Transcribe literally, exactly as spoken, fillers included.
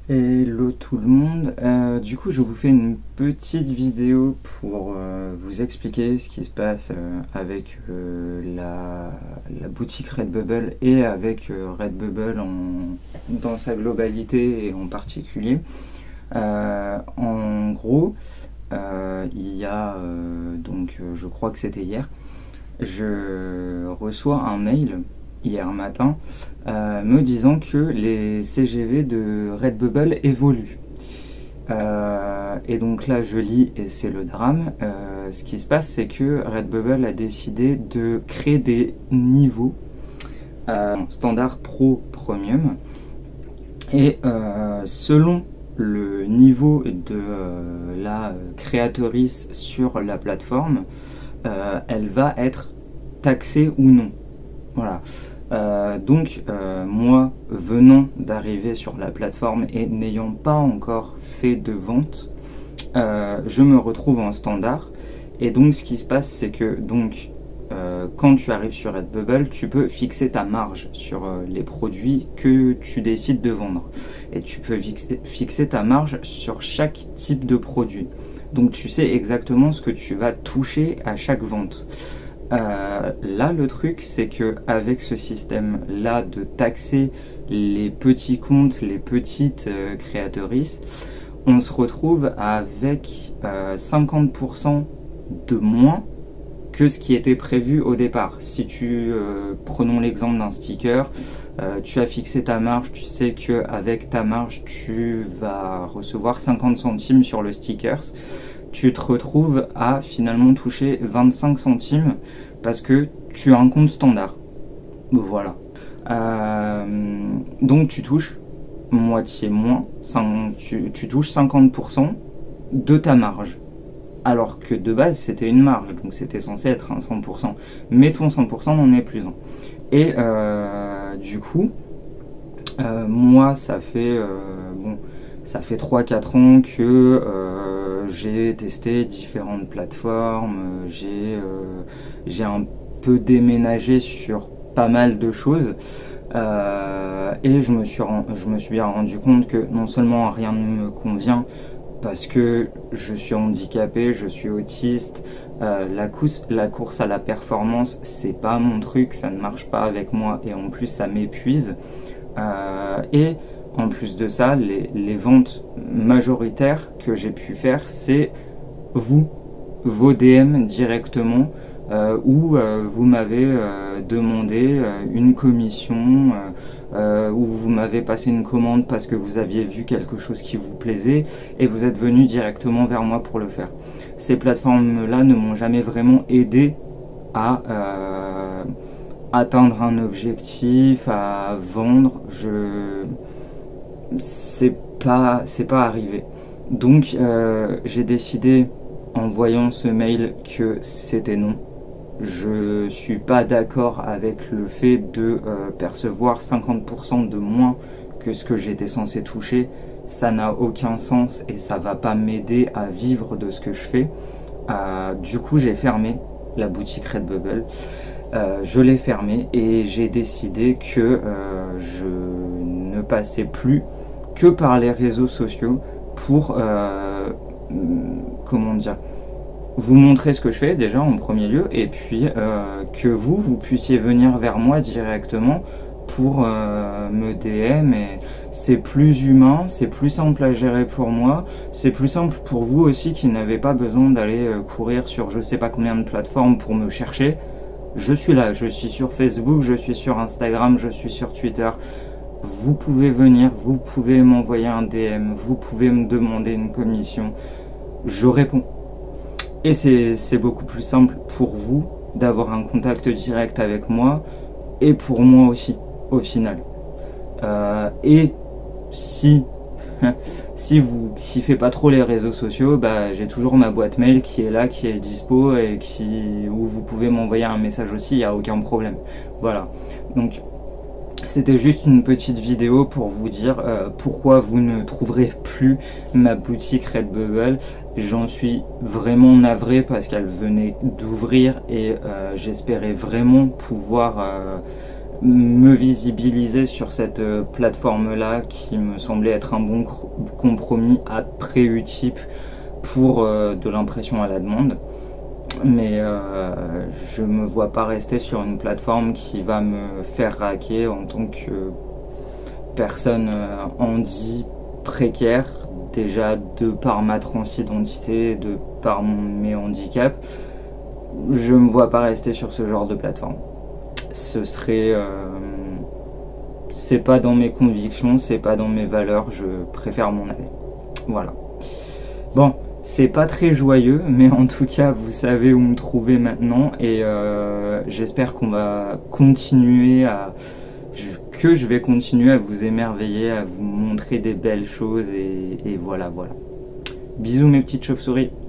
Hello tout le monde, euh, du coup je vous fais une petite vidéo pour euh, vous expliquer ce qui se passe euh, avec euh, la, la boutique Redbubble et avec euh, Redbubble en, dans sa globalité et en particulier. Euh, en gros, euh, il y a, euh, donc euh, je crois que c'était hier, je reçois un mail hier matin euh, me disant que les C G V de Redbubble évoluent. Euh, et donc là je lis et c'est le drame. Euh, ce qui se passe, c'est que Redbubble a décidé de créer des niveaux euh, standard pro premium, et euh, selon le niveau de euh, la créatrice sur la plateforme, euh, elle va être taxée ou non. Voilà. Euh, donc euh, moi, venant d'arriver sur la plateforme et n'ayant pas encore fait de vente, euh, je me retrouve en standard. Et donc ce qui se passe, c'est que donc euh, quand tu arrives sur Redbubble, tu peux fixer ta marge sur euh, les produits que tu décides de vendre. Et tu peux fixer, fixer ta marge sur chaque type de produit. Donc tu sais exactement ce que tu vas toucher à chaque vente. Euh, là le truc, c'est que avec ce système là de taxer les petits comptes, les petites euh, créatrices, on se retrouve avec euh, cinquante pour cent de moins que ce qui était prévu au départ. Si tu euh, prenons l'exemple d'un sticker, euh, tu as fixé ta marge, tu sais que avec ta marge tu vas recevoir cinquante centimes sur le sticker. Tu te retrouves à finalement toucher vingt-cinq centimes parce que tu as un compte standard. Voilà. Euh, donc tu touches moitié moins, tu, tu touches cinquante pour cent de ta marge. Alors que de base c'était une marge, donc c'était censé être un cent pour cent. Mais ton cent pour cent n'en est plus un. Et euh, du coup, euh, moi ça fait... Euh, bon, ça fait trois quatre ans que euh, j'ai testé différentes plateformes, j'ai euh, j'ai un peu déménagé sur pas mal de choses, euh, et je me, suis, je me suis bien rendu compte que non seulement rien ne me convient parce que je suis handicapé, je suis autiste, euh, la, course, la course à la performance c'est pas mon truc, ça ne marche pas avec moi et en plus ça m'épuise, euh, et en plus de ça, les, les ventes majoritaires que j'ai pu faire, c'est vous, vos D M directement, euh, où euh, vous m'avez euh, demandé euh, une commission, euh, euh, où vous m'avez passé une commande parce que vous aviez vu quelque chose qui vous plaisait, et vous êtes venu directement vers moi pour le faire. Ces plateformes-là ne m'ont jamais vraiment aidé à... Euh, atteindre un objectif, à vendre. Je... c'est pas c'est pas arrivé. Donc euh, j'ai décidé en voyant ce mail que c'était non. Je suis pas d'accord avec le fait de euh, percevoir cinquante pour cent de moins que ce que j'étais censé toucher. Ça n'a aucun sens et ça va pas m'aider à vivre de ce que je fais. Euh, du coup j'ai fermé la boutique Redbubble. Euh, je l'ai fermé et j'ai décidé que euh, je ne passais plus que par les réseaux sociaux pour euh, comment dire, vous montrer ce que je fais déjà en premier lieu, et puis euh, que vous, vous puissiez venir vers moi directement pour euh, me D M, et c'est plus humain, c'est plus simple à gérer pour moi, c'est plus simple pour vous aussi qui n'avez pas besoin d'aller euh, courir sur je sais pas combien de plateformes pour me chercher. Je suis là, je suis sur Facebook, je suis sur Instagram, je suis sur Twitter. Vous pouvez venir, vous pouvez m'envoyer un D M, vous pouvez me demander une commission. Je réponds. Et c'est beaucoup plus simple pour vous d'avoir un contact direct avec moi, et pour moi aussi, au final. Euh, et si... si vous kiffez pas trop les réseaux sociaux, bah, j'ai toujours ma boîte mail qui est là, qui est dispo, et qui, où vous pouvez m'envoyer un message aussi, il n'y a aucun problème. Voilà. Donc c'était juste une petite vidéo pour vous dire euh, pourquoi vous ne trouverez plus ma boutique Redbubble. J'en suis vraiment navré parce qu'elle venait d'ouvrir, et euh, j'espérais vraiment pouvoir... Euh, me visibiliser sur cette euh, plateforme-là qui me semblait être un bon compromis après Utip pour euh, de l'impression à la demande. Mais euh, je me vois pas rester sur une plateforme qui va me faire raquer en tant que personne euh, handi précaire, déjà de par ma transidentité, de par mon, mes handicaps. Je me vois pas rester sur ce genre de plateforme. Ce serait euh, c'est pas dans mes convictions, c'est pas dans mes valeurs, je préfère m'en aller. Voilà. Bon, c'est pas très joyeux, mais en tout cas vous savez où me trouver maintenant, et euh, j'espère qu'on va continuer à que je vais continuer à vous émerveiller, à vous montrer des belles choses, et, et voilà voilà. Bisous mes petites chauves-souris.